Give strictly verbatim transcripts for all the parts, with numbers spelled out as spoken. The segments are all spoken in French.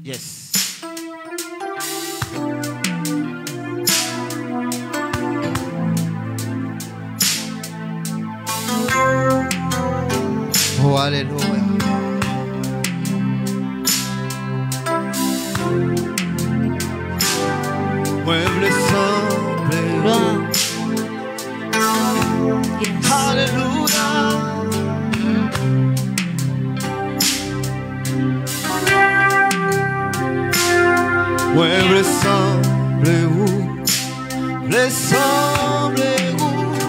Yes. Oh, alléluia. Mwen vle sanble ou. Yes. Alléluia. Mwen vle sanble ou. Vle sanble ou.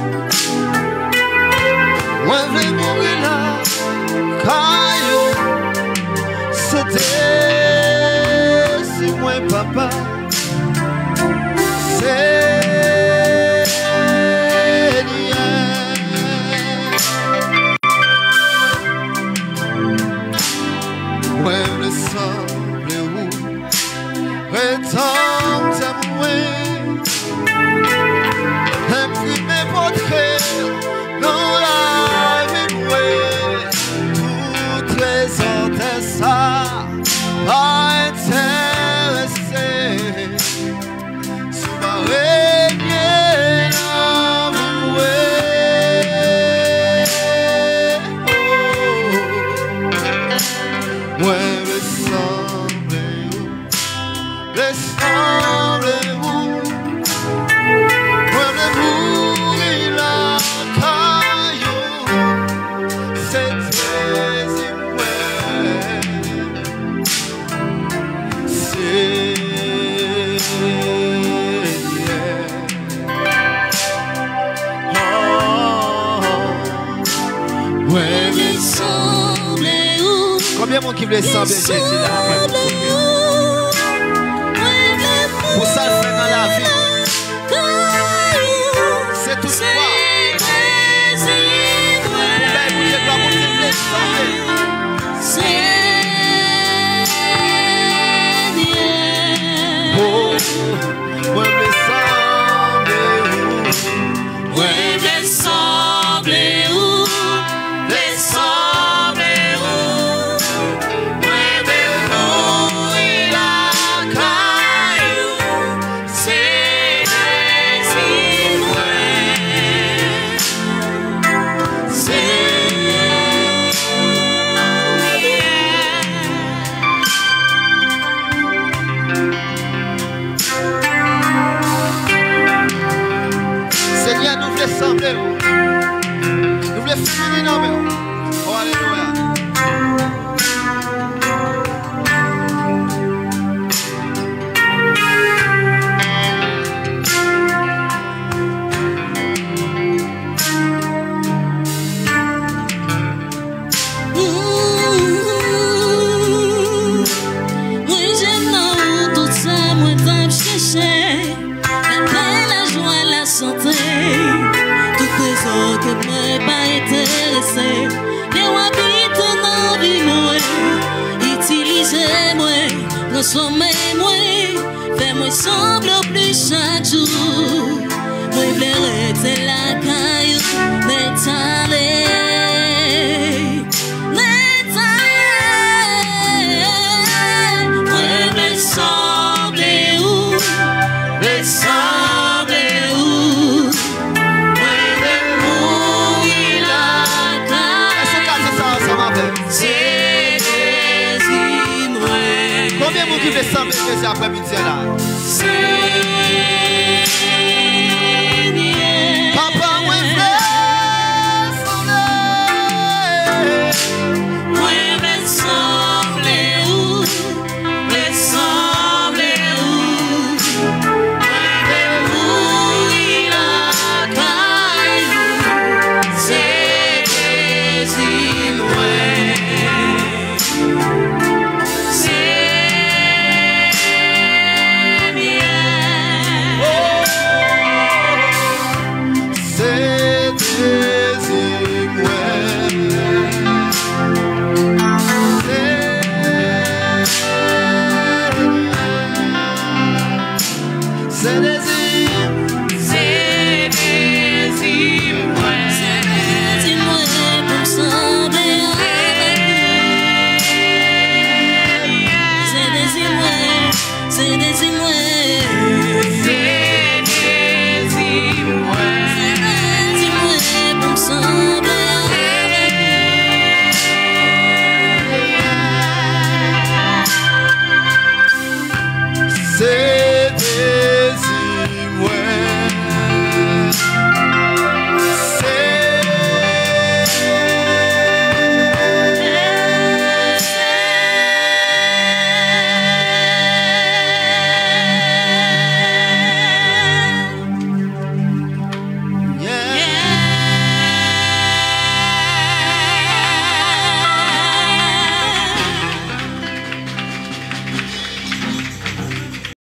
Mwen vle mouri la kayo. C'était si mwen papa. Mwen vle sanble ou. Retente mwen. Imprime potre dans la vie mwen. Toutes les autres ça pas intéressé. Sous ma règne dans mwen. Mwen vle sanble ou. Vle sanble ou. Mwen vle mouri la kayo. C'est Jezi mwen. Combien de monde qui veut sembler Jésus là? Pour ça le faire dans la vie. C'est tout ça. Mwen vle sanble ou. Mwen vle sanble ou. Vle sanble ou. Mwen vle mouri la kayo. C'est Jezi mwen. C'est Seigneur, nous voulons sembler. Nous voulons finir dans nous. Oh, alléluia. Moi j'aime tout ça, moi t'aime chercher. La paix, la joie, la santé. Toutes les autres que moi pas intéressé. Les habitent dans la vie, moi. Utilisez-moi, transformez-moi. Fais-moi sembler au plus chaque jour. Moi blairerai la caillou, mais t'allez. Combien de monde qui veut sembler Jésus après-midi?